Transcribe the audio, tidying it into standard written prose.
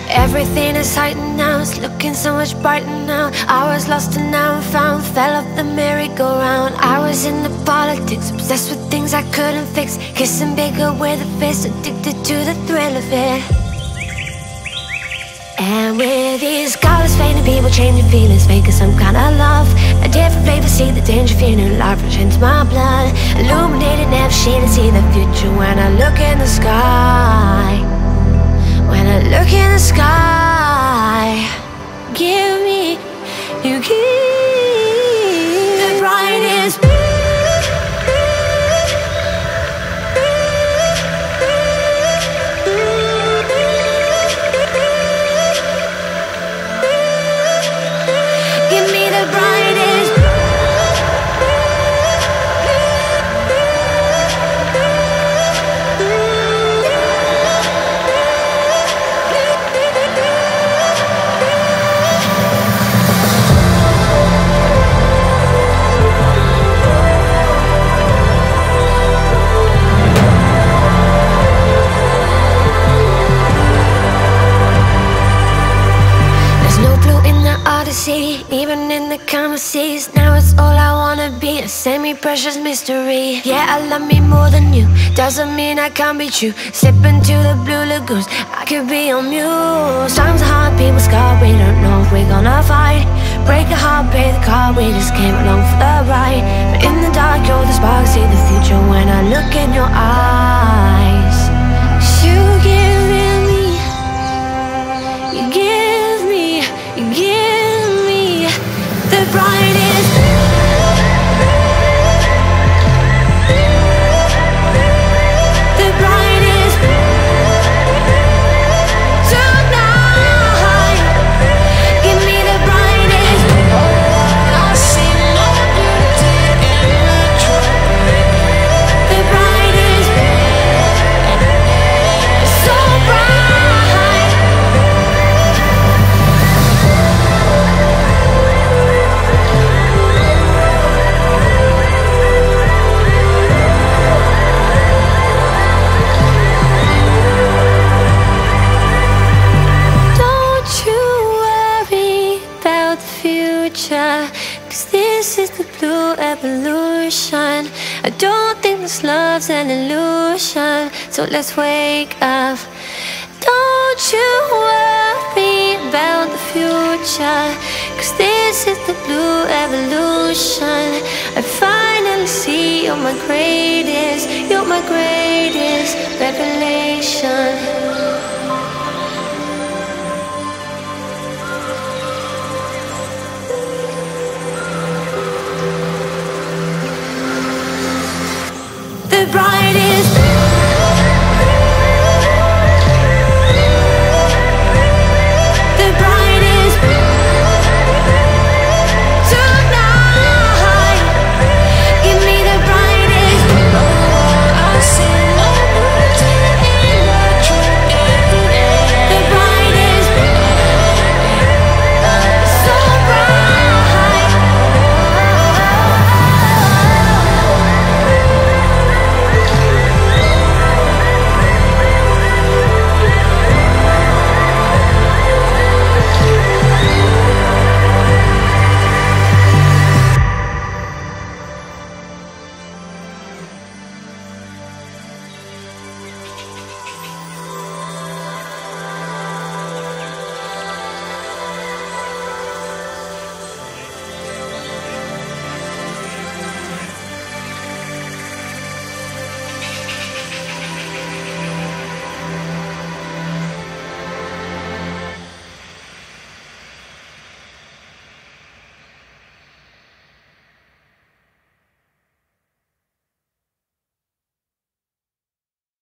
Everything is heightened now, it's looking so much brighter now. I was lost and now I'm found, fell off the merry-go-round. I was in the politics, obsessed with things I couldn't fix. Kissing bigger with a fist, addicted to the thrill of it. And with these colors fading, people changing feelings, faking some kind of love. A different flavor, see the danger, feeling life rush into my blood. Illuminated, never shaded, see the future when I look in the sky. When I look in the sky, give me, you give the brightest. Give me the brightest. Odyssey, even in the calmer seas. Now it's all I wanna be, a semi-precious mystery. Yeah, I love me more than you, doesn't mean I can't be true. Slip into the blue lagoons, I could be on mute. Times are hard, people scarred, we don't know if we're gonna fight. Break a heart, pay the card, we just came along for the ride. But in the dark, you're the spark, see the future when I look in your eyes. You give me, you give me, you give me the brightest. The brightest tonight. Give me the brightest. I see no beauty in the truth. The brightest, so bright. Don't you worry about the future, 'cause this is the blue evolution. I don't think this love's an illusion, so let's wake up. Don't you worry about the future, 'cause this is the blue evolution. I finally see you're my greatest revelation.